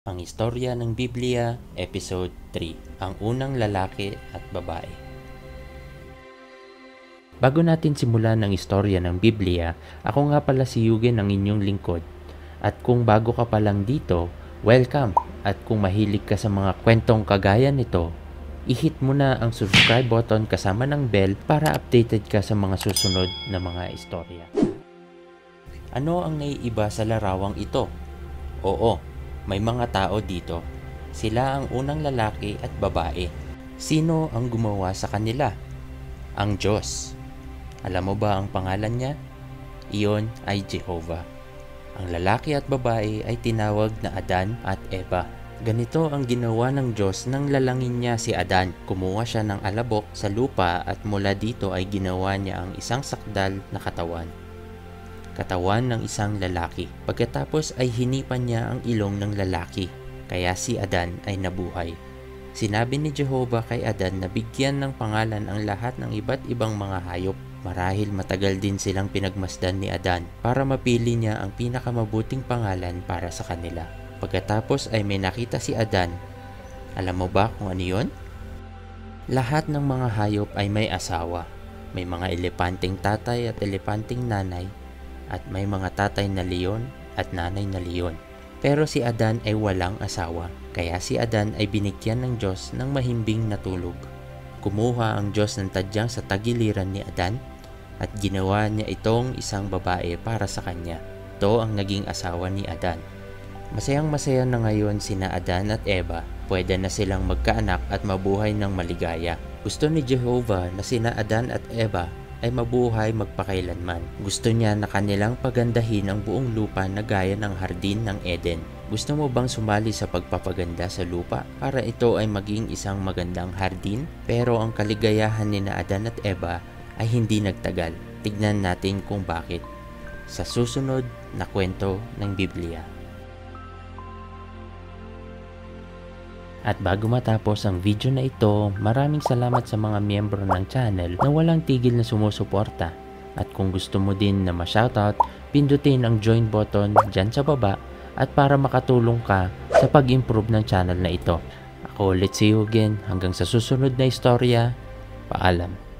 Ang Istorya ng Biblia, Episode 3, Ang Unang Lalaki at Babae. Bago natin simulan ang istorya ng Biblia, ako nga pala si Yugen, ang inyong lingkod. At kung bago ka pa lang dito, welcome! At kung mahilig ka sa mga kwentong kagaya nito, i-hit mo na ang subscribe button kasama ng bell para updated ka sa mga susunod na mga istorya. Ano ang naiiba sa larawang ito? Oo, may mga tao dito. Sila ang unang lalaki at babae. Sino ang gumawa sa kanila? Ang Diyos. Alam mo ba ang pangalan niya? Iyon ay Jehovah. Ang lalaki at babae ay tinawag na Adan at Eva. Ganito ang ginawa ng Diyos nang lalangin niya si Adan. Kumuha siya ng alabok sa lupa at mula dito ay ginawa niya ang isang sakdal na katawan ng isang lalaki. Pagkatapos ay hinipan niya ang ilong ng lalaki, kaya si Adan ay nabuhay. Sinabi ni Jehovah kay Adan na bigyan ng pangalan ang lahat ng iba't ibang mga hayop. Marahil matagal din silang pinagmasdan ni Adan para mapili niya ang pinakamabuting pangalan para sa kanila. Pagkatapos ay may nakita si Adan. Alam mo ba kung ano yun? Lahat ng mga hayop ay may asawa. May mga elepanteng tatay at elepanteng nanay, at may mga tatay na leon at nanay na leon. Pero si Adan ay walang asawa, kaya si Adan ay binigyan ng Diyos ng mahimbing na tulog. Kumuha ang Diyos ng tadyang sa tagiliran ni Adan at ginawa niya itong isang babae para sa kanya. Ito ang naging asawa ni Adan. Masayang masaya na ngayon sina Adan at Eva. Pwede na silang magkaanak at mabuhay ng maligaya. Gusto ni Jehovah na sina Adan at Eva ay mabuhay magpakailanman. Gusto niya na kanilang pagandahin ang buong lupa na gaya ng hardin ng Eden. Gusto mo bang sumali sa pagpapaganda sa lupa para ito ay maging isang magandang hardin? Pero ang kaligayahan ni na Adan at Eva ay hindi nagtagal. Tignan natin kung bakit sa susunod na kwento ng Biblia. At bago matapos ang video na ito, maraming salamat sa mga miyembro ng channel na walang tigil na sumusuporta. At kung gusto mo din na ma-shoutout, pindutin ang join button dyan sa baba at para makatulong ka sa pag-improve ng channel na ito. Ako ulit si Yugen, hanggang sa susunod na istorya, paalam.